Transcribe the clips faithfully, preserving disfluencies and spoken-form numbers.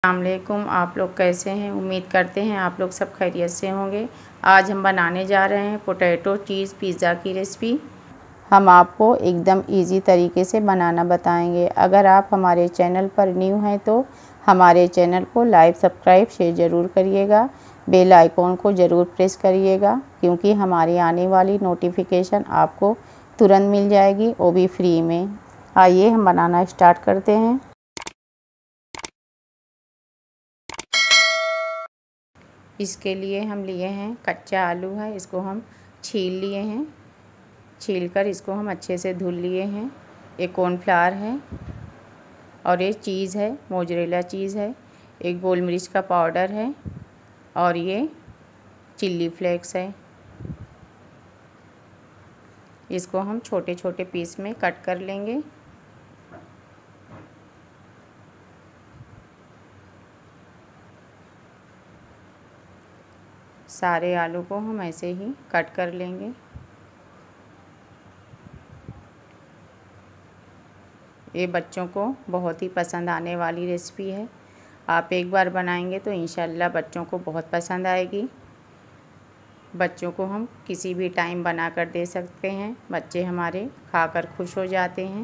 अस्सलामुअलैकुम। आप लोग कैसे हैं? उम्मीद करते हैं आप लोग सब खैरियत से होंगे। आज हम बनाने जा रहे हैं पोटैटो चीज़ पिज़्ज़ा की रेसिपी। हम आपको एकदम इजी तरीके से बनाना बताएंगे। अगर आप हमारे चैनल पर न्यू हैं तो हमारे चैनल को लाइक सब्सक्राइब शेयर ज़रूर करिएगा। बेल आइकॉन को ज़रूर प्रेस करिएगा क्योंकि हमारी आने वाली नोटिफिकेशन आपको तुरंत मिल जाएगी, वो भी फ्री में। आइए हम बनाना स्टार्ट करते हैं। इसके लिए हम लिए हैं कच्चा आलू है, इसको हम छील लिए हैं। छील कर इसको हम अच्छे से धुल लिए हैं। एक कॉर्नफ्लावर है और ये चीज़ है, मोज़रेला चीज़ है। एक गोल मिर्च का पाउडर है और ये चिल्ली फ्लेक्स है। इसको हम छोटे छोटे पीस में कट कर लेंगे। सारे आलू को हम ऐसे ही कट कर लेंगे। ये बच्चों को बहुत ही पसंद आने वाली रेसिपी है। आप एक बार बनाएंगे तो इंशाल्लाह बच्चों को बहुत पसंद आएगी। बच्चों को हम किसी भी टाइम बना कर दे सकते हैं। बच्चे हमारे खाकर खुश हो जाते हैं।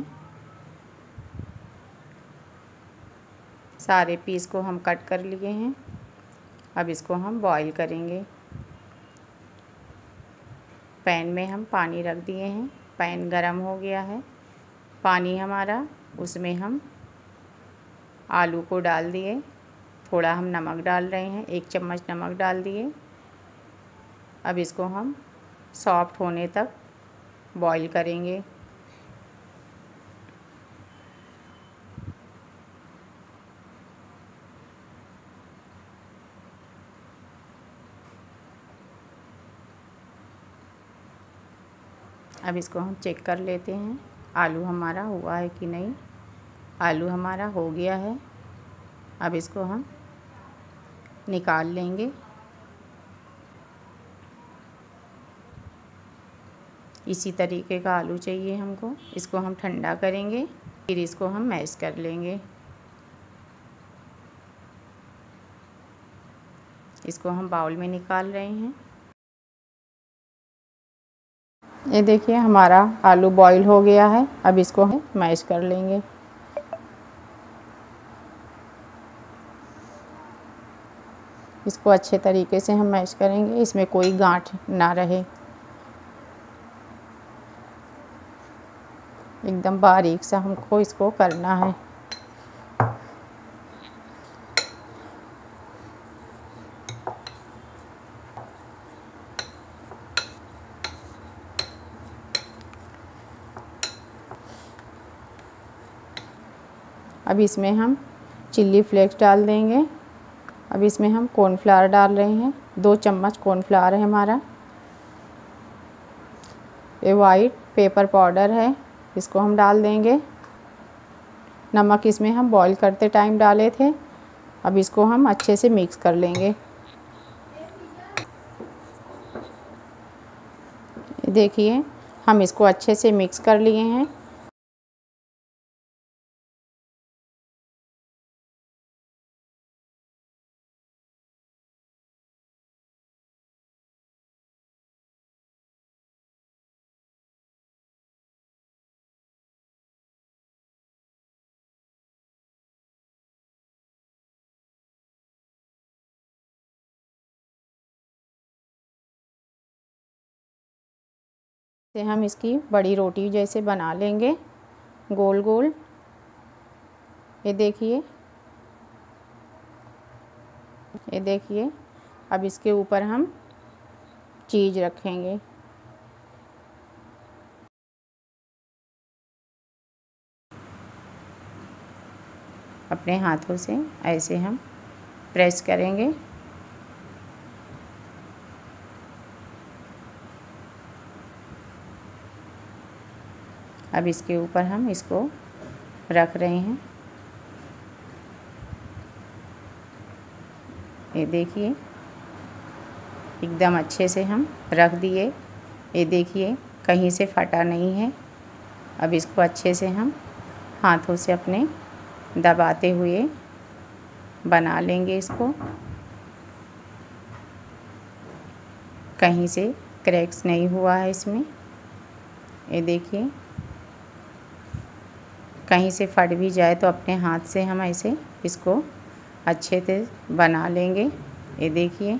सारे पीस को हम कट कर लिए हैं। अब इसको हम बॉईल करेंगे। पैन में हम पानी रख दिए हैं। पैन गरम हो गया है। पानी हमारा, उसमें हम आलू को डाल दिए। थोड़ा हम नमक डाल रहे हैं, एक चम्मच नमक डाल दिए। अब इसको हम सॉफ्ट होने तक बॉईल करेंगे। अब इसको हम चेक कर लेते हैं आलू हमारा हुआ है कि नहीं। आलू हमारा हो गया है। अब इसको हम निकाल लेंगे। इसी तरीके का आलू चाहिए हमको। इसको हम ठंडा करेंगे, फिर इसको हम मैश कर लेंगे। इसको हम बाउल में निकाल रहे हैं। ये देखिए हमारा आलू बॉईल हो गया है। अब इसको हम मैश कर लेंगे। इसको अच्छे तरीके से हम मैश करेंगे, इसमें कोई गांठ ना रहे। एकदम बारीक सा हमको इसको करना है। अब इसमें हम चिल्ली फ्लेक्स डाल देंगे। अब इसमें हम कॉर्नफ्लावर डाल रहे हैं। दो चम्मच कॉर्नफ्लावर है हमारा। ये वाइट पेपर पाउडर है, इसको हम डाल देंगे। नमक इसमें हम बॉईल करते टाइम डाले थे। अब इसको हम अच्छे से मिक्स कर लेंगे। देखिए हम इसको अच्छे से मिक्स कर लिए हैं। से हम इसकी बड़ी रोटी जैसे बना लेंगे, गोल गोल। ये देखिए, ये देखिए। अब इसके ऊपर हम चीज़ रखेंगे। अपने हाथों से ऐसे हम प्रेस करेंगे। अब इसके ऊपर हम इसको रख रहे हैं। ये देखिए एकदम अच्छे से हम रख दिए। ये देखिए कहीं से फटा नहीं है। अब इसको अच्छे से हम हाथों से अपने दबाते हुए बना लेंगे इसको। कहीं से क्रैक्स नहीं हुआ है इसमें, ये देखिए। कहीं से फट भी जाए तो अपने हाथ से हम ऐसे इसको अच्छे से बना लेंगे, ये देखिए।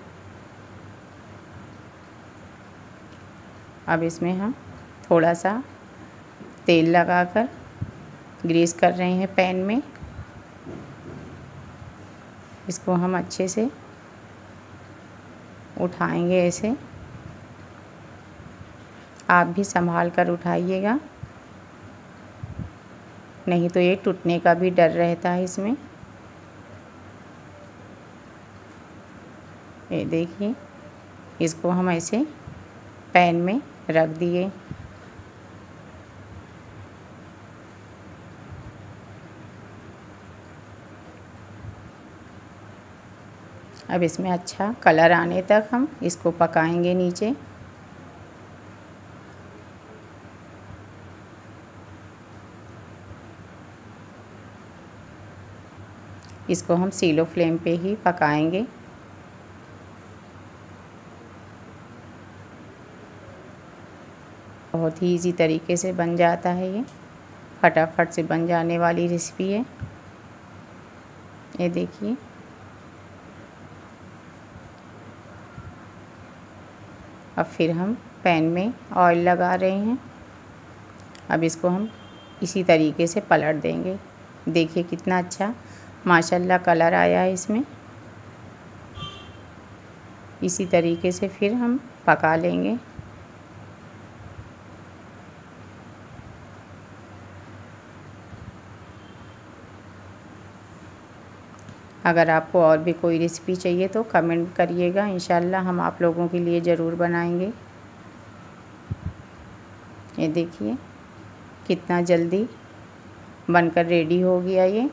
अब इसमें हम थोड़ा सा तेल लगाकर ग्रीस कर रहे हैं पैन में। इसको हम अच्छे से उठाएंगे ऐसे। आप भी संभाल कर उठाइएगा, नहीं तो ये टूटने का भी डर रहता है इसमें। ये देखिए, इसको हम ऐसे पैन में रख दिए। अब इसमें अच्छा कलर आने तक हम इसको पकाएंगे नीचे। इसको हम स्लो फ्लेम पे ही पकाएंगे। बहुत ही इजी तरीके से बन जाता है, ये फटाफट से बन जाने वाली रेसिपी है। ये देखिए, अब फिर हम पैन में ऑयल लगा रहे हैं। अब इसको हम इसी तरीके से पलट देंगे। देखिए कितना अच्छा माशाल्लाह कलर आया है इसमें। इसी तरीके से फिर हम पका लेंगे। अगर आपको और भी कोई रेसिपी चाहिए तो कमेंट करिएगा, इंशाल्लाह हम आप लोगों के लिए ज़रूर बनाएंगे। ये देखिए कितना जल्दी बनकर रेडी हो गया ये।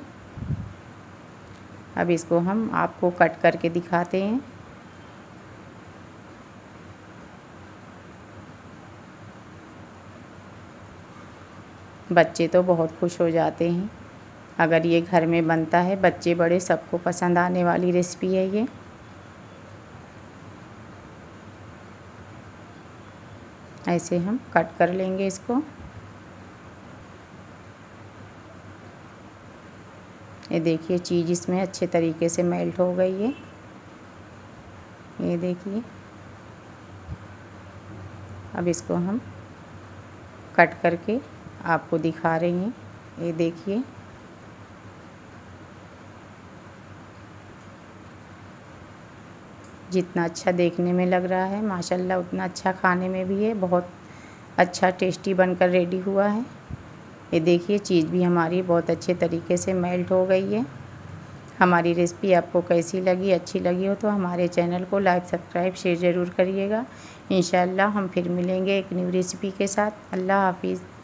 अब इसको हम आपको कट करके दिखाते हैं। बच्चे तो बहुत खुश हो जाते हैं अगर ये घर में बनता है। बच्चे बड़े सबको पसंद आने वाली रेसिपी है ये। ऐसे हम कट कर लेंगे इसको। ये देखिए चीज़ इसमें अच्छे तरीके से मेल्ट हो गई है। ये देखिए, अब इसको हम कट करके आपको दिखा रही हैं। ये देखिए, जितना अच्छा देखने में लग रहा है माशाल्लाह उतना अच्छा खाने में भी है। बहुत अच्छा टेस्टी बनकर रेडी हुआ है। ये देखिए चीज़ भी हमारी बहुत अच्छे तरीके से मेल्ट हो गई है। हमारी रेसिपी आपको कैसी लगी, अच्छी लगी हो तो हमारे चैनल को लाइक सब्सक्राइब शेयर ज़रूर करिएगा। इंशाल्लाह हम फिर मिलेंगे एक न्यू रेसिपी के साथ। अल्लाह हाफिज़।